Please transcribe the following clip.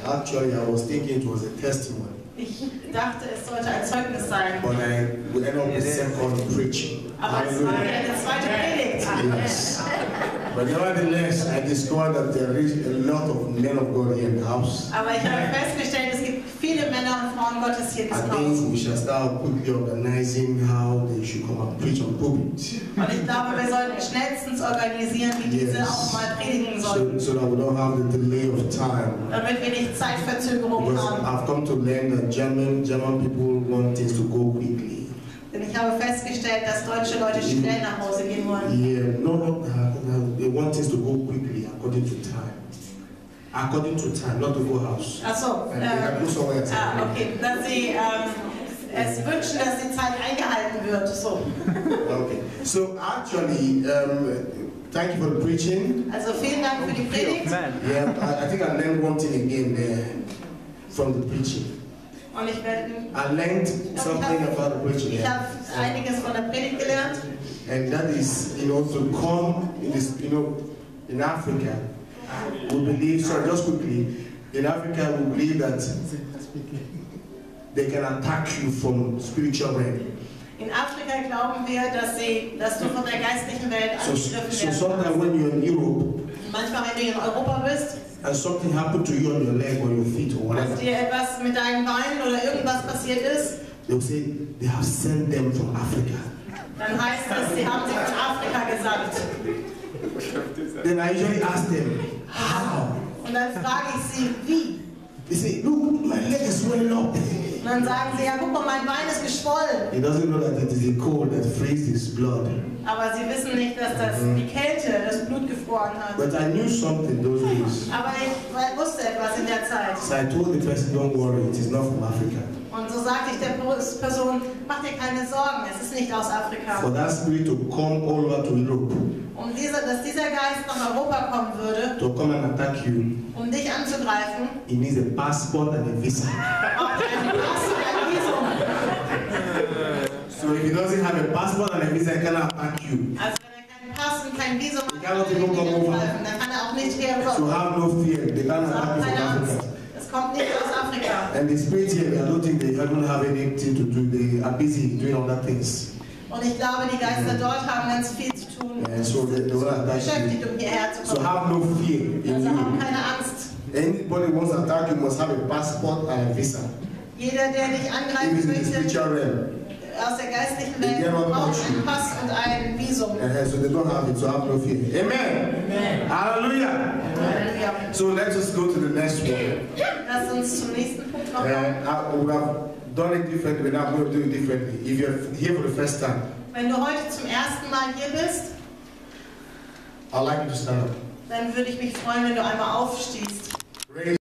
Actually, I was thinking it was a testimony. Ich dachte, es sollte ein Zeugnis sein. But I would end up with second preaching. Aber es war eine zweite Predigt. Yes. But nevertheless, I discovered that there is a lot of men of God here in the house. Aber ich habe festgestellt, es gibt viele Männer und Frauen Gottes hier in I diesem think Haus. we shall start quickly organizing how they should come and preach on pulpit. Und ich glaube, wir sollten schnellstens organisieren, wie diese auch mal predigen sollen. So that we don't have the delay of time. Damit wir nicht Zeitverzögerung Because haben. I've come to learn that German people want things to go quickly. Denn ich habe festgestellt, dass deutsche Leute schnell nach Hause gehen wollen. Yeah, no, they want things to go quickly according to time. According to time, not the whole house. Achso, okay, dass sie es wünschen, dass die Zeit eingehalten wird. So. Okay, so actually, thank you for the preaching. Also vielen Dank für die Predigt. Yeah, I think I learned one thing again there from the preaching. Und ich werde. I learned something about the preaching. Ich habe einiges von der Predigt gelernt. And that is, to come in this, in Africa, we believe. So just quickly, in Africa, we believe that they can attack you from spiritual realm. In Afrika glauben wir, dass du von der geistlichen Welt angegriffen So wirst. sometimes when you're in Europe, Manchmal, wenn du in Europa bist, and something happened to you on your leg or your feet or whatever, dass dir etwas mit deinen Beinen oder irgendwas passiert ist, they'll say they have sent them from Africa. dann heißt es, sie haben sie von Afrika gesandt. Then I usually ask them, how? Und dann frage ich sie, wie? They say, look, my leg is swelling up. Und dann sagen sie, ja guck mal, mein Bein ist geschwollen. He doesn't know that it is a cold that freezes blood. Aber sie wissen nicht, dass das die Kälte das Blut gefroren hat. But I knew something those days. Aber ich wusste etwas in der Zeit. So I told the person, don't worry, it is not from Africa. Und so sagte ich der Person, mach dir keine Sorgen, es ist nicht aus Afrika. For that spirit to come all over to Europe, Dass dieser Geist nach Europa kommen würde, to come and attack you, um dich anzugreifen, he needs a passport and a visa. braucht er einen Pass und ein Visum. So if he doesn't have a passport and a visa, he cannot attack you. Also wenn er keinen Pass und kein Visum hat, cannot kann er even nicht come over. angreifen. Dann kann er auch nicht hier So kommen. have no fear, they cannot Also attack you keine from Angst. Africa. Es kommt nicht aus Afrika. And the spirit here, I don't think they don't have anything to do, they are busy doing other things. Und ich glaube, die Geister dort haben ganz viel zu tun, And so they will attack beschäftigt, you. um hierher zu So kommen. have no fear in Also haben you. keine Angst. Anybody who wants to attack you must have a passport and a visa. Jeder, der dich If angreifen it's in the möchte, spiritual realm. aus der geistlichen Welt, braucht einen Pass und ein Visum. So they don't have it, so have no fear. Amen. Amen. Hallelujah. Halleluja. So let's just go to the next one. Lass uns zum nächsten Punkt noch kommen. We have done it differently, we're not going to do it differently. If you're here for the first time, Wenn du heute zum ersten Mal hier bist, I'd like you to stand up. dann würde ich mich freuen, wenn du einmal aufstehst.